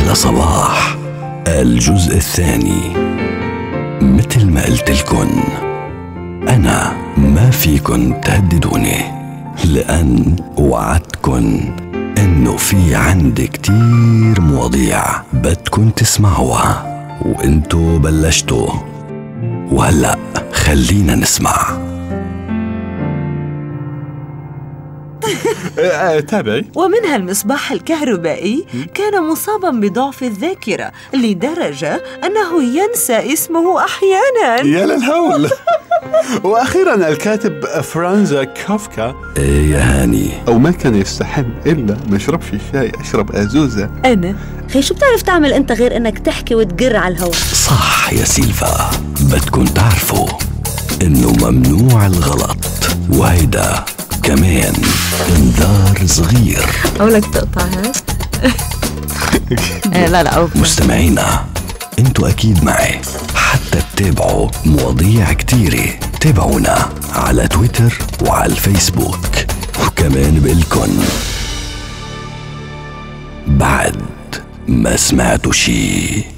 أحلى صباح الجزء الثاني. مثل ما قلت لكن أنا ما فيكن تهددوني، لأن وعدتكن إنه في عندي كتير مواضيع بدكن تسمعوها، وإنتو بلشتوا، وهلأ خلينا نسمع. تابعي. ومنها المصباح الكهربائي كان مصابا بضعف الذاكرة لدرجة أنه ينسى اسمه أحيانا. يا للهول. وأخيرا الكاتب فرانز كافكا. إيه يا هاني؟ أو ما كان يستحم إلا ما يشربش الشاي، أشرب أزوزة. أنا خي شو بتعرف تعمل أنت غير إنك تحكي وتقر على الهوا؟ صح يا سيلفا، بدكن تعرفوا إنه ممنوع الغلط، وهيدا كمان انذار صغير. أقولك تقطعها. لا مستمعينا انتوا اكيد معي، حتى تتابعوا مواضيع كتيرة تابعونا على تويتر وعلى الفيسبوك، وكمان بقلكن بعد ما سمعتوا شي